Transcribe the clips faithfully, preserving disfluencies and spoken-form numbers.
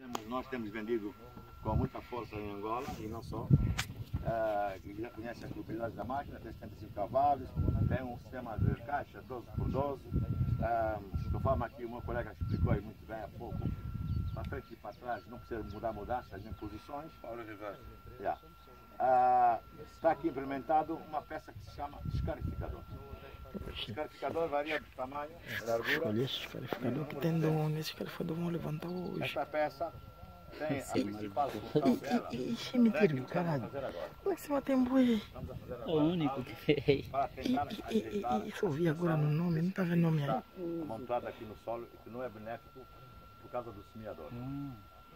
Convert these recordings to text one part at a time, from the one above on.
Temos, nós temos vendido com muita força em Angola e não só. Uh, já conhece as propriedades da máquina, tem setenta e cinco cavalos, tem um sistema de caixa doze por doze. Uh, de forma que o meu colega explicou aí muito bem há pouco, para frente e para trás, não precisa mudar mudanças nem posições. Yeah. Uh, está aqui implementado uma peça que se chama descarificador. O descarificador varia de tamanho, largura. Olha esse descarificador que tem dono, esse descarificador vão levantar hoje. Esta peça tem a principal função dela. Ixi, mentira, caralho. Lá em cima tem boi. É o único que fez. Para tentar ajeitar. Isso eu vi agora no nome, não está vendo nome aí. Amontoado aqui no solo, que não é benéfico por causa do semeador. Hum.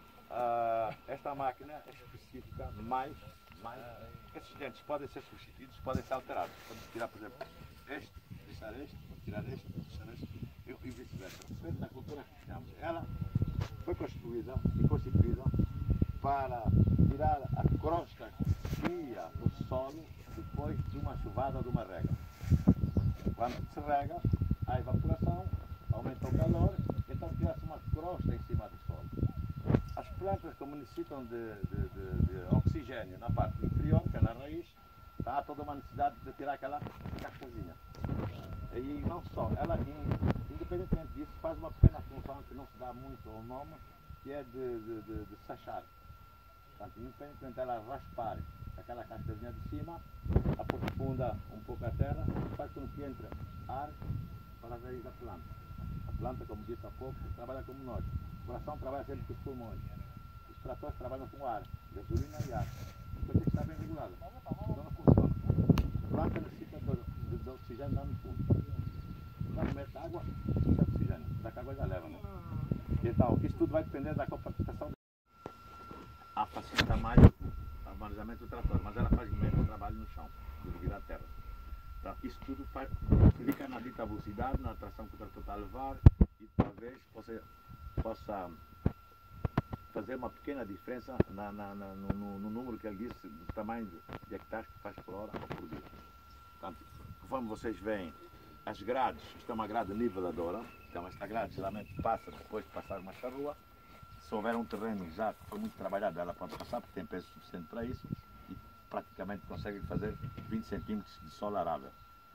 Uh, esta máquina é específica, mais, mais. Esses dentes podem ser substituídos, podem ser alterados. Podemos tirar, por exemplo, este, deixar este, tirar este, deixar este e, e vice-versa. Depende da cultura que temos. Ela foi construída e constituída para tirar a crosta fria do solo depois de uma chuvada ou de uma rega. Quando se rega, a evaporação aumenta o calor, então tira-se uma crosta em cima do solo. As plantas, como necessitam de, de, de, de oxigênio na parte inferior, que é na raiz, há toda uma necessidade de tirar aquela cascazinha. E não só, ela, independentemente disso, faz uma pequena função que não se dá muito ao nome, que é de, de, de, de sachar. Portanto, independentemente dela raspar aquela cascazinha de cima, aprofunda um pouco a terra, faz com que entre ar para a raiz da planta. A planta, como disse há pouco, trabalha como nós. O coração trabalha sempre com os pulmões. Os tratores trabalham com ar, gasolina e ar. Então tem que estar bem regulado. Então não funciona. A planta necessita de, de oxigênio lá no fundo. Quando mete água, precisa de oxigênio. Da água já leva, né? Então, isso tudo vai depender da capacitação. A facilita mais o manejamento do trator, mas ela faz menos trabalho no chão, devido à terra. Então, isso tudo faz, fica na dita velocidade, na tração que o trator está a levar e talvez possa, possa fazer uma pequena diferença na, na, na, no, no, no número que ele disse, do tamanho de hectares que faz por hora ou por dia. Portanto, conforme vocês veem, as grades, isto é uma grade niveladora, então esta grade geralmente passa depois de passar uma charrua. Se houver um terreno já que foi muito trabalhado, ela pode passar porque tem peso suficiente para isso e praticamente consegue fazer vinte centímetros de solo arável.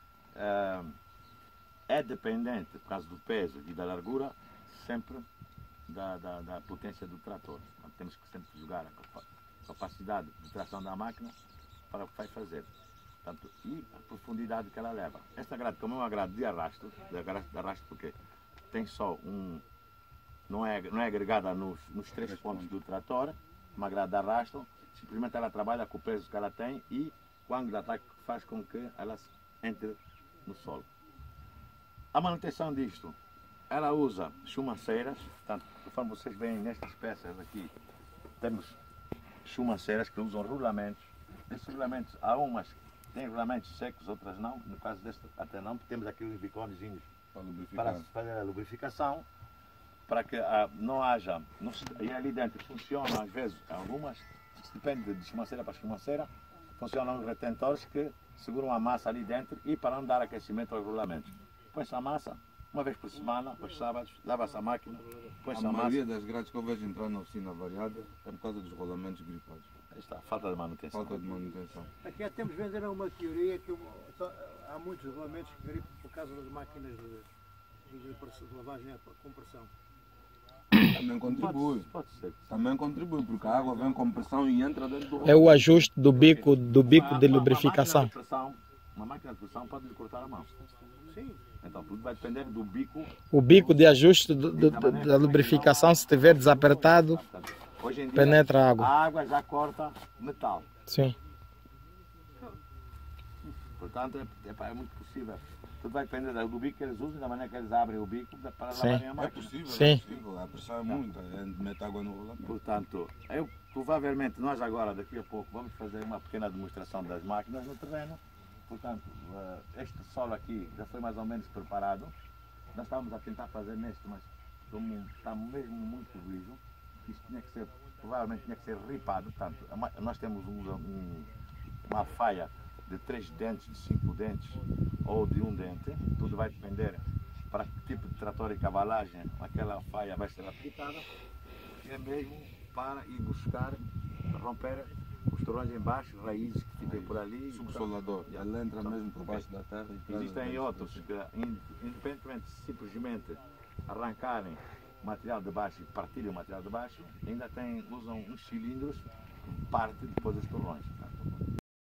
É dependente, por causa do peso e da largura, sempre da, da, da potência do trator. Então, temos que sempre jogar a capacidade de tração da máquina para o que vai fazer. Portanto, e a profundidade que ela leva. Esta grade, como é uma grade de arrasto, de arrasto porque tem só um, não é, não é agregada nos, nos três pontos do trator, uma grade de arrasto, simplesmente ela trabalha com o peso que ela tem e o ângulo de ataque faz com que ela entre no solo. A manutenção disto, ela usa chumaceiras, portanto, conforme vocês veem nestas peças aqui, temos chumaceiras que usam rolamentos. Esses rolamentos, há umas tem rolamentos secos, outras não, no caso deste até não, porque temos aqui os biconezinhos para fazer a lubrificação, para que ah, não haja, não se, e ali dentro funcionam às vezes, algumas, depende de chumaceira para chumaceira, funcionam os retentores que seguram a massa ali dentro e para não dar aquecimento aos rolamentos. Põe-se a massa, uma vez por semana, aos sábados, lava-se a máquina, põe-se a, a massa. A maioria das grades que eu vejo entrar na oficina variada é por causa dos rolamentos gripados. Aí está, falta de manutenção. Falta de manutenção. Aqui temos venderam uma teoria que há muitos rolamentos que gripam por causa das máquinas de, de, de, de lavagem a compressão. Também contribui. Pode, pode ser. Também contribui, porque a água vem com pressão e entra dentro do rolê. É o ajuste do bico, do bico uma, de uma, lubrificação. Uma máquina de pressão, uma máquina de pressão pode lhe cortar a mão. Sim. Então tudo vai depender do bico. O bico de ajuste do, do, do, da lubrificação, se estiver desapertado, hoje em dia, penetra a água. A água já corta metal. Sim. Portanto, é, é, é muito possível. Tudo vai depender do bico que eles usam, da maneira que eles abrem o bico para lavarem a máquina. É possível, Sim. é possível. A pressão é muita, é meter água no rolamento. Portanto, eu, provavelmente nós agora, daqui a pouco, vamos fazer uma pequena demonstração das máquinas no terreno. Portanto, este solo aqui já foi mais ou menos preparado. Nós estávamos a tentar fazer neste, mas como está mesmo muito liso, isto tinha que ser, provavelmente tinha que ser ripado. Portanto, nós temos um, um, uma faia de três dentes, de cinco dentes ou de um dente. Tudo vai depender para que tipo de trator e cavalagem aquela faia vai ser aplicada. é mesmo para ir buscar, romper os torrões embaixo, raízes que ficam por ali. Subsolador. Ele entra mesmo por baixo da terra e traz Existem as outros raízes. que, independentemente de simplesmente arrancarem o material de baixo e partirem o material de baixo, ainda têm, usam uns cilindros que partem depois os torrões.